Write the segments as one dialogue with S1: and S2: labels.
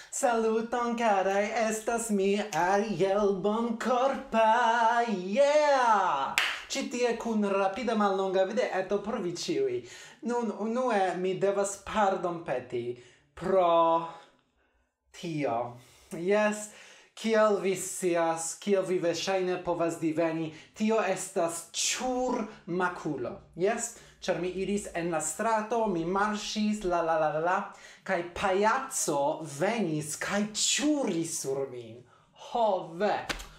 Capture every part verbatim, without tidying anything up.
S1: Saluton carai, estas mi Ariel Boncorpa, yeah! Ci tie cun rapida mallonga videeto por vi ciui. Nun, unue mi devas pardon peti pro tio. Yes, kiel vi scias, kiel vi verŝajne povas diveni, tio estas ĉur makulo. Yes? Ĉar mi iris en la strato, mi marŝis, la la la la la, kaj pajaco venis kaj ĉuris sur min. Ho ve!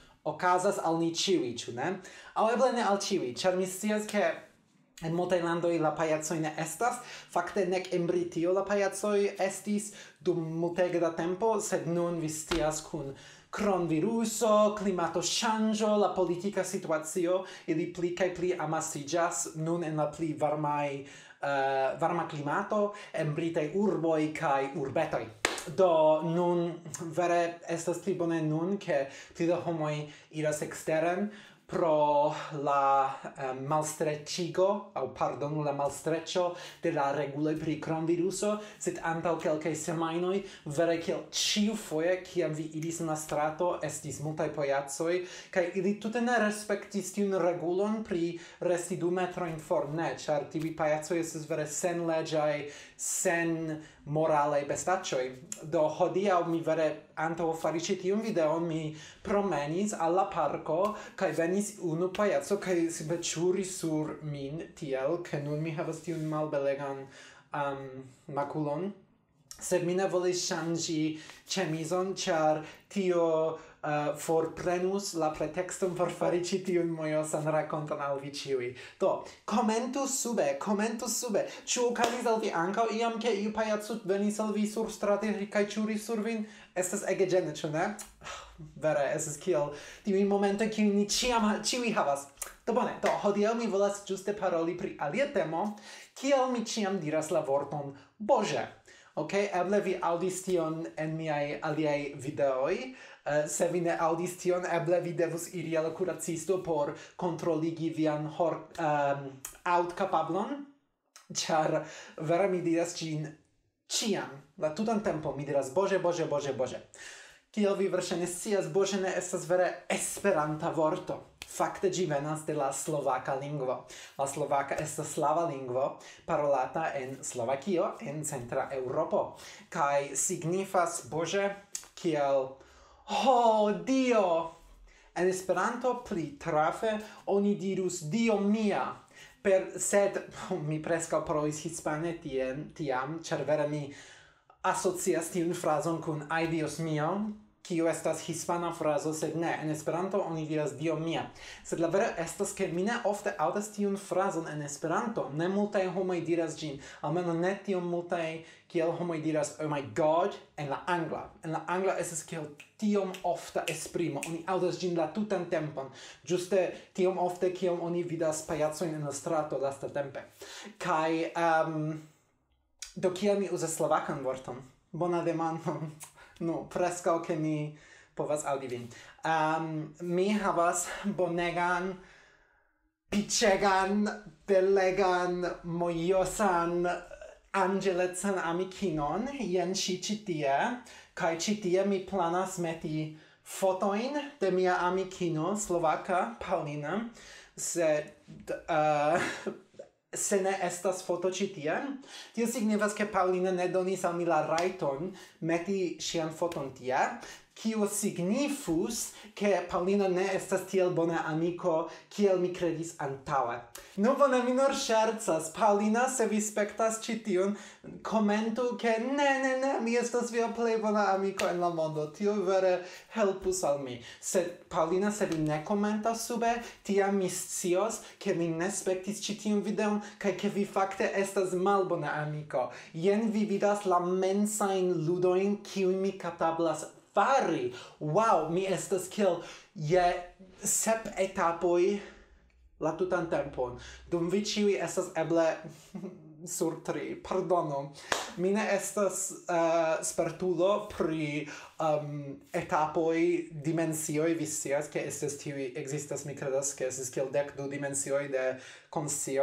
S1: Okazas al ni ĉiuj, ĉu ne? Aŭ eble ne al ĉiuj, ĉar mi scias ke en multaj landoj la pajacoj ne estas. Fakte nek en Britio la pajacoj estis dum multege da tempo, sed nun vi scias kun kronviruso, klimatoŝanĝo, la politika situacio, ili pli kaj pli amasiĝas nun en la pli varmaj uh, varma klimato en britaj urboj kaj urbetoj. Do nun vere estas pli bone nun ke pli da homoj iras eksteren pro la um, malstreccigo, au pardon, la malstreccio de la reguloi pri cronviruso, sed antau kelkaj semajnoj, vere kiel ciu foje, kiam vi iris in la strato, estis multaj pojacoj, kaj ili tute ne respektis tiun regulon pri resti du metrojn for, ne, ĉar tiuj pajacoj estas vere senleĝaj, sen moralaj bestaĉoj. Do hodiaŭ mi vere antaŭ fari ĉi tiun videon mi promenis al la parko kaj venis unu pajaco kaj simple ĉuris sur min tiel, ke nun mi havas tiun malbelegan um, makulon. Sed mi ne volis ŝanĝi ĉemizon, ĉar tio uh, forprenus la pretexton por fari ĉi tiun mojosan rakonton al vi ĉiuj. Do, komentu sube, komentu sube. Ĉu okazis al vi ankaŭ iam, ke iu pajaco venis al vi surstrate kaj ĉuris sur vin? Estas ege ĝene, ĉu ne? Vere, estas kiel tiuj momentoj, kiujn ni ĉiam ĉiuj havas. Do bone, do hodiaŭ mi volas ĝuste paroli pri alia temo, kiel mi ĉiam diras la vorton Bože. Ok, eble vi audis tion en miaj aliaj videoj. Uh, se vi ne audis tion, eble vi devus iri al kuracisto por kontroligi vian hor, um, aŭdkapablon, ĉar vere mi diras ĝin ĉiam, la tutan tempo mi diras Bože, Bože, Bože, Bože. Kiel vi verŝajne scias, Bože ne estas vere esperanta vorto. Fakte ĝi venas de la slovaka lingvo. La slovaka estas slava lingvo parolata en Slovakio, en centra Eŭropo, kaj signifas Bože kiel Ho, Dio! En Esperanto pli trafe oni dirus Dio mia, per sed mi preskaŭ parolis hispane tien, tiam, ĉar vere mi asocias tiun frazon kun Ai Dios mio, kiu estas hispana frazo, sed ne, en Esperanto oni diras Dio mia. Sed la vero estas ke mi ne ofte aŭdas tiun frazon en Esperanto. Ne multaj homoj diras ĝin, almeno ne tiom multaj kiel homoj diras Oh my God en la angla. En la angla estas kiel tiom ofta esprimo. Oni aŭdas ĝin la tutan tempon, ĝuste tiom ofte kiom oni vidas pajacojn en la strato lastatempe. Kaj um, do kiel mi uzas slovakan vorton? Bona demando. No, preskaŭ ke mi povas aŭdi vin. Um, mi havas bonegan, piĉegan, belegan, mojosan, anĝelecan amikinon, jen ŝi ĉi tie, kaj ĉi tie mi planas meti fotojn de mia amikino slovaka, Paulina, sed uh, se ne estas foto ĉi tie, tio signifas ke Paulina ne donis al mi la rajton meti ŝian foton tie, kiu signifus ke Paulina ne estas tiel bona amiko kiel mi kredis antaŭe. Nu bone, mi nur ŝercas. Paulina, se vi spektas ĉi tiun, komentu ke ne, ne, ne, mi estas via plej bona amiko en la mondo. Tio vere helpus al mi. Sed Paulina, se vi ne komentas sube, tiam mi scios ke mi ne spektis ĉi tiun videon kaj ke vi fakte estas malbona amiko. Jen vi vidas la mensajn ludojn kiujn mi kapablas fari. Wow, mi estas kiel je sep etapoj la tutan tempon. Dum vi ĉiuj estas eble sur tri. Pardono. Mi ne estas uh, spertulo pri um, etapoj, dimensioj. Vi scias ke estas tiuj, ekzistas, mi kredas, ke estas kiel dek du dimensioj de konscio.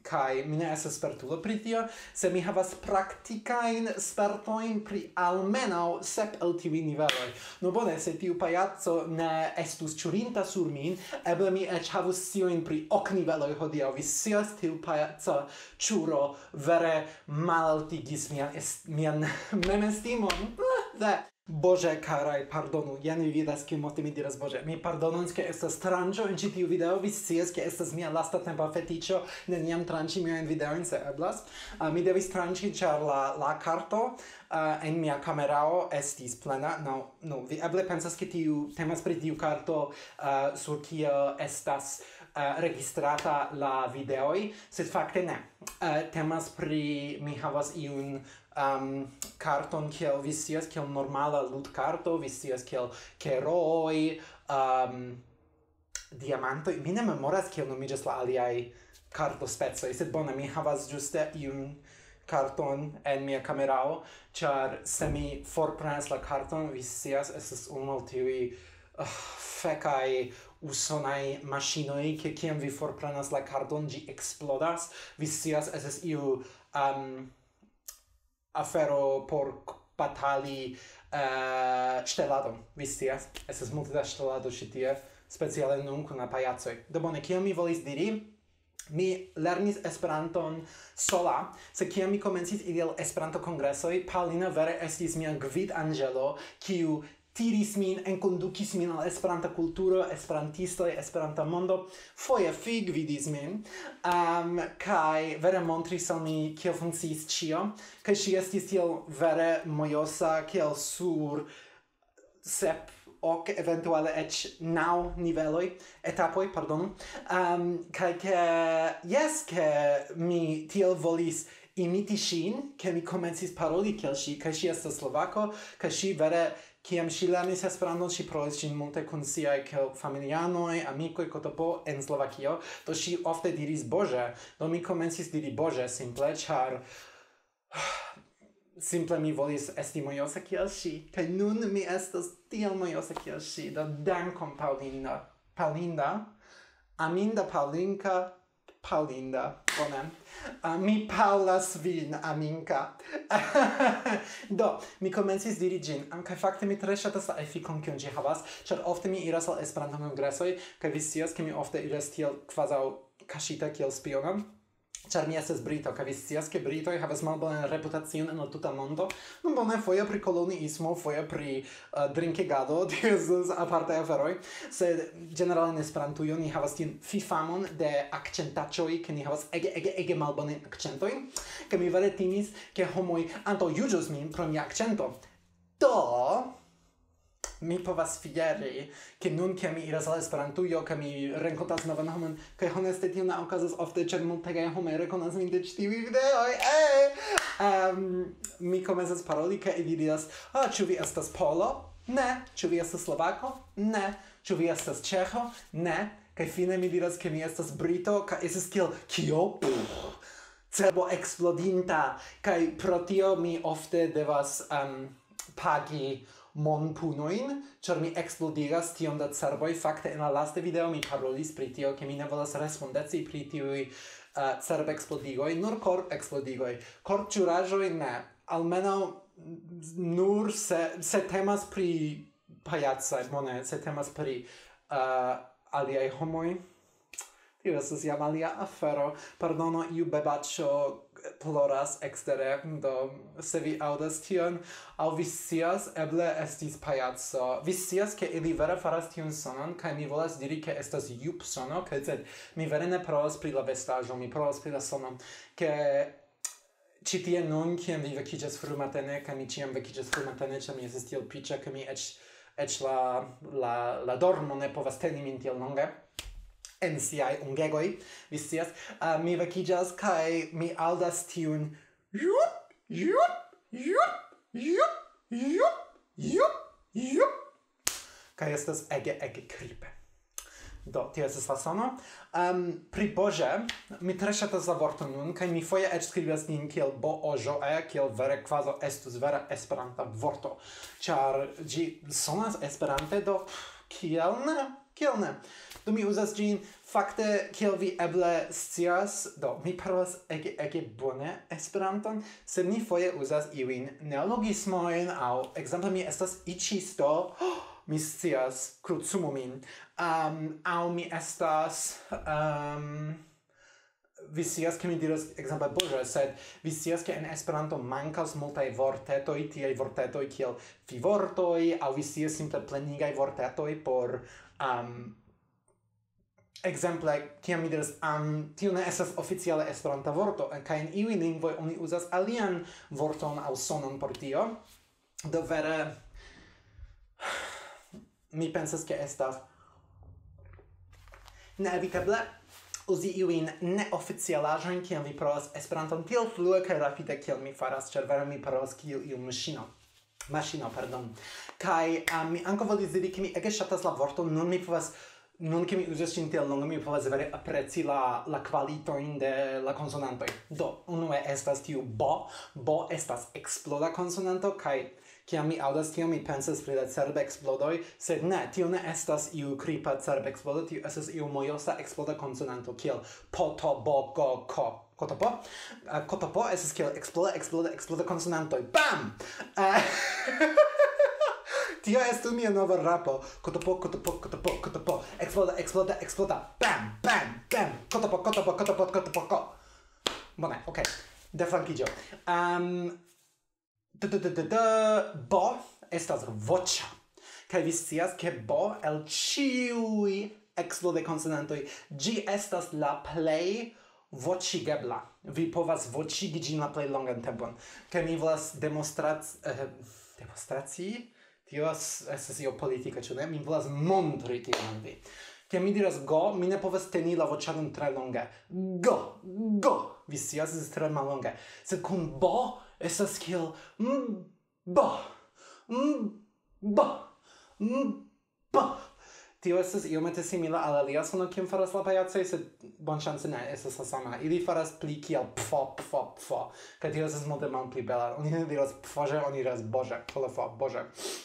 S1: kai mi ne estas spertulo pri tio, se mi havas praktikain spertoin pri almeno sep el tiuj niveloj. No bone, se tiu pajaco ne estus ĉurinta sur min, eble mi eĉ havus sciojn pri ok niveloj hodiaŭ. Vi scias, tiu pajaca ĉuro vere malaltigis mian, mian memestimon. Ah, Boże karaj, pardonu, ja mi vidas, kiu molte mi diras, Boże, mi pardonas, ke estas tranĉo en ĉi tiu video, vi scias, ke estas mia lasta tempa fetiĉo, neniam tranĉi miajn videojn, se eblas. Uh, mi devis tranĉi, ĉar la, la karto uh, en mia kamerao estis plena. No, no, vi eble pensas, ke tiu temas pri tiu karto uh, sur kio estas uh, registrata la videoj, sed fakte ne. Uh, temas pri, mi havas iun um, karton kiel vi scias, kiel normala ludkarto, vi scias kiel keroj, um, diamantoj. Mi ne memoras kiel nomiĝas la aliaj kartospecoj, sed bone, mi havas ĝuste iun karton en mia kamerao, ĉar se mi forprenas la karton, vi scias, estas unu el tiuj uh, fekaj usonaj maŝinoj, ke kiam vi forprenas la karton, ĝi eksplodas. Vi scias, estas iu um, afero por batali uh, ŝtelado, vi scias? Estas multe da ŝtelado ĉi tie, speciale nun kun la pajacoj. Do bone, kion mi volis diri? Mi lernis Esperanton sola, se kiam mi komencis iri al Esperanto-kongresoj, Paulina vere estis mia gvidanĝelo, kiu tiris min, enkondukis min al Esperanta kulturo, esperantistoj, Esperanta mondo, foje figvidis min, um, kaj vere montris al mi kiel funkciis ĉio, kaj ŝi estis tiel vere mojosa, kiel sur sep, ok, eventuale eĉ naŭ niveloj, etapoj, pardonu, um, kaj ke, jes, ke mi tiel volis imiti ŝin, ke mi komencis paroli kiel ŝi, kaj ŝi estas Slovako, kaj ŝi vere kiam ŝi lernis Esperanton, ŝi provis ĝin multe kun siaj familianoj, amikoj, kotopo en Slovakio, do ŝi ofte diris Bože, do mi komencis diri Bože simple, ĉar simple mi volis esti mojosa kiel ŝi, kaj nun mi estas tiel mojosa kiel ŝi, do dankon Paulinda. Paulinda? Aminda Paulinka? Paulinda, bone. Uh, mi paulas vin, aminka. Do, mi komencis diri ĝin, kaj fakte mi tre ŝatas la efikon kiun ĝi havas, ĉar ofte mi iras al Esperanto-kongresoj, kaj vi scias, ke mi ofte iras tiel kvazaŭ kaŝita kiel spiono, ĉar mi estas Brito, kaj vi scias, ke Britoj havas malbonan reputacion en la tuta mondo. No bone, foje pri koloniismo, foje pri uh, drinkigado, tio estas apartaj aferoj, sed ĝenerale en Esperantujo ni havas tiun fifamon de akĉentaĉoj, ke ni havas ege, ege, ege malbonajn akĉentojn, ke mi vere timis, ke homoj antaŭjuĝos min pro mia akĉento. Do, mi povas fieri, ke nun, ke mi iras al Esperantujo, ke mi renkontas novan homon, kaj honeste tio ne okazas ofte, ĉar multegaj homoj rekonas min de ĉi tiuj videoj. Eh! Um, mi komencas paroli, kaj ili diras, ah, ĉu vi estas Polo? Ne. Ĉu vi estas Slovako? Ne. Ĉu vi estas Ĉeĥo? Ne. Kaj fine mi diras, ke mi estas Brito, kaj estas kiel kio? Cerbo eksplodinta, kaj pro tio mi ofte devas um, pagi monpunoin, ĉar mi eksplodigas tiom da cerboj. Fakte en la lasta video mi parolis pri tio, ke mi ne volas respondeci pri tiuj uh, cerb-eksplodigoj, nur korp-eksplodigoj. Korpĉuraĵoj ne. Almenaŭ nur se, se temas pri pajacaj, bone, se temas pri uh, aliaj homoj. Tio estas jam alia afero. Pardono, iu bebaĉo ploras ekstere, do se vi aŭdas tion, aŭ vi scias, eble estis pajaco. Vi scias, ke ili vere faras tiun sonon, kaj mi volas diri, ke estas jup sono, kaj sed mi vere ne provas pri la vestaĵo, mi provas pri la sono, ke ĉi tie nun, kiam vi vekiĝas frumatene, kaj mi ĉiam vekiĝas frumatene, ĉar mi estas tiel piĉa, ke mi eĉ eĉ la, la, la dormo ne povas teni min tiel longe en siaj ungegoj, vi scias, uh, mi vekiĝas kaj mi aŭdas tiun jup, jup, jup, jup, jup, jup, jup, kaj estas ege, ege kripe. Do, tio estas la sono. Um, pri Boże, mi tre ŝatas la vorton nun, kaj mi foje eĉ skribas nin kiel Bo-oĵo-e, kiel vere kvazaŭ estus vera Esperanta vorto, ĉar ĝi sonas Esperante, do kiel ne? Kiel ne? Do mi uzas gin, fakte, kiel vi eble scias, do, mi parolas ege, ege bone Esperanton, sed mi foje uzas iuin neologismoin, au, exemple, mi estas ichisto, oh, mi scias, krucumu min, um, au mi estas, um, vi scias che mi diras, exemple, bože, sed vi scias che in Esperanto mancas multae vortetoi, tiei vortetoi kiel fivortoi, au vi scias simple plenigai vortetoi por, um, exemple, kiam mi diras, um, tio ne estas oficiale Esperanta vorto, ca in iui lingvoi oni uzas alian vorton au sonon por tio, do vere, mi pensas che estas neevitable uzi iuin neoficialaĵojn kiam vi parolas Esperanton tiel flue kaj rapide kiel mi faras, ĉar vere mi parolas kiel iu maŝino. Maŝino, pardon. Kaj um, mi ankaŭ volis diri, ke mi ege ŝatas la vorton, nun mi povas nun che mi uzas ĝin tiel longe, mi povas vere apreci la, la kvalitojn de la konsonantoj. Do, unue estas tiu bo, bo estas eksploda konsonanto, kaj kiam mi aŭdas tion, mi pensas pri la cerbexplodoj, sed ne, tio ne estas iu kripa cerbexplodo, tio estas iu mojosa eksploda konsonanto, kiel po, to, bo, go, ko. Kotopo? Uh, kotopo estas kiel eksploda, eksploda, eksploda konsonantoj. Bam! Uh, Tio estu mia nova rapo. Kotopo, kotopo, kotopo, kotopo. Exploda, exploda, exploda. Bam, bam, bam. Kotopo, kotopo, kotopo, kotopo, ko. Bone, ok. Deflankigio. Um, d -d -d -d -d bo estas voĉa. Kaj vi scias ke bo el ĉiuj eksplode konsonantoj ĝi estas la plej voĉigebla. Vi povas voĉigi ĝin la plej longan tempon. Kaj mi volas demonstraci... Uh, demonstracii? Tio estas io politika, ĉu ne? Mi volas montri tion al vi. Kiam mi diras go, mi ne povas teni la voĉadon tre longe. Go, go! Vi scias, estas tre mallonge. Sed kun bo estas kiel mm, bo, mm, bo, mm, bo. Tio estas iomete simila al alia sono kiam faras la pajacoj, sed bonŝance ne estas la sama. Ili faras pli kiel pfo, pfo, pfo. Kaj tio estas multe malpli bela. Oni ne diras pfože, oni diras bože, kolefo, bože.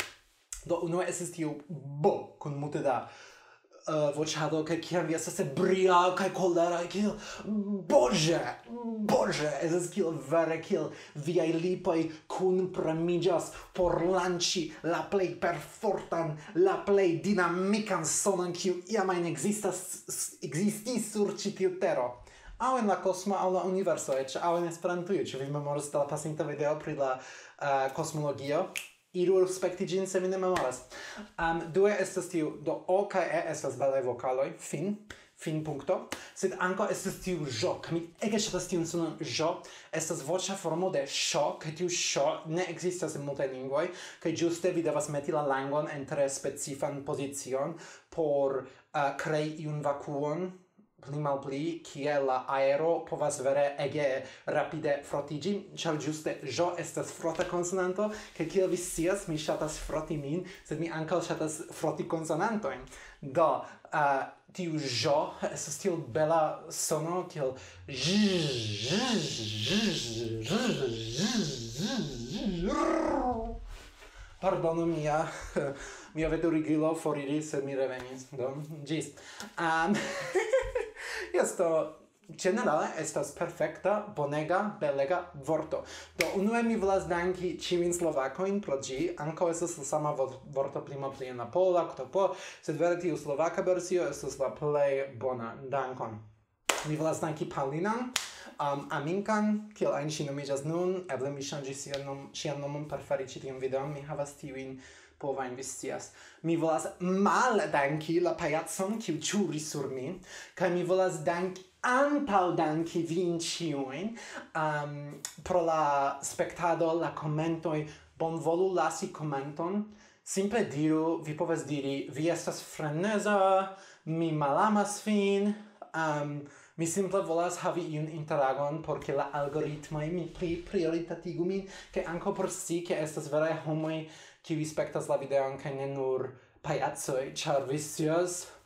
S1: Do unue estis tiu bo kun multe da uh, voĉado, kaj kiam vi estas ebria kaj kolera, kiel bože, bože, estas kiel vere kiel viaj lipoj kunpremiĝas por lanĉi la plej perfortan, la plej dinamikan sonon, kiu iamajn ekzistas ekzistis sur ĉi tiu tero. Aŭ en la kosmo, aŭ la universo, eĉ aŭ en Esperantujo. Ĉu vi memoras de la pasinta video pri la uh, kosmologio? Iru spekti ĝin, se mi ne memoras. Um, due estas tiu, do O kaj E estas belaj vokaloj, fin, fin punkto, sed ankaŭ estas tiu ĵ, kaj mi ege ŝatas tiun sonon ĵ, estas voĉa formo de ŝ, kaj tiu ŝ ne ekzistas en multaj lingvoj, kaj ĝuste vi devas meti la langon en tre specifan pozicion por uh, krei iun vakuon, pli malpli, kie la aero povas vere ege rapide frotiĝi, ĉar ĝuste ĵ estas frota konsonanto, kaj kiel vi scias, mi ŝatas froti min, sed mi ankaŭ ŝatas froti konsonantojn. Do, uh, tiu ĵ estas tiel bela sono, kiel Pardonu mia, mia veturigilo foriris, sed mi revenis. Do, ĝis. Um, Yes, do generale estas perfekta, bonega, belega vorto. Do unue mi volas danki ĉiujn slovakojn pro ĝi, ankaŭ estas la sama vorto pli malpli en la pola, kotopo, sed vere tiu slovaka versio estas la plej bona. Dankon. Mi volas danki Paulinan, um, Aminkan, kiel ajn ŝi nomiĝas nun, eble mi ŝanĝis sian nom, ŝian nomon per fari ĉi tiun videon, mi havas tiujn povajn, vi scias. Mi volas maldanki la pajacon, kiu ĉuris sur min, kaj mi volas danki antaŭdanki vin ĉiujn um, pro la spektado, la komentoj. Bonvolu lasi komenton. Simple diru, vi povas diri, vi estas freneza, mi malamas vin, um, mi simple volas havi iun interagon, por ke la algoritmoj mi pli prioritatigu min, ke ankaŭ por si, ke estas veraj homoj, kiuj spektas la videon kaj ne nur pajacoj, ĉar vi scias,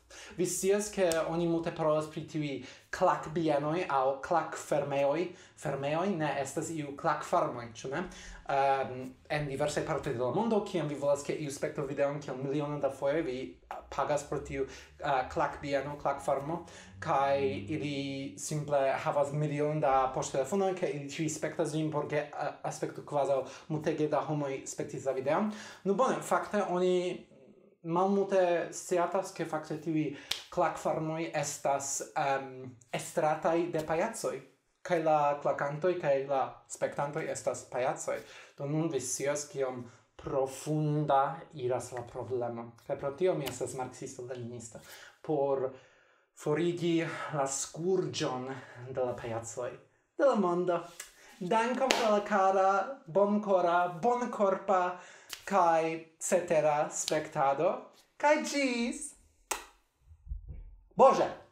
S1: Vi scias che oni multe parolas pri tiui clac bienoi au clac fermeoi. Fermeoi ne estas iu clac farmoi, ĉu ne? Um, en diversaj partoj de la mondo, kiam vi volas ke iu spektu videon kiel miliono da foje, vi pagas pro tiu uh, clac bieno, clac farmo, kaj ili simple havas milion da poŝtelefonoj, kaj ili ĉiuj spektas ĝin por ke uh, aspektu kvazaŭ multege da homoj spektis la videon. Nu bone, fakte oni malmulte sciatas che fakte tiuj clac-farmoj estas um, estrataj de pajacoj, kaj la clacantoj kaj la spektantoj estas pajacoj. Do nun vi scias kiom profunda iras la problemo. Kaj pro tio mi estas marksisto-leninista, por forigi la skurĝon de la pajacoj de la mondo. Dankon pro la cara, bonkora, bonkorpa kai cetera spektado. Kai gis. Boże!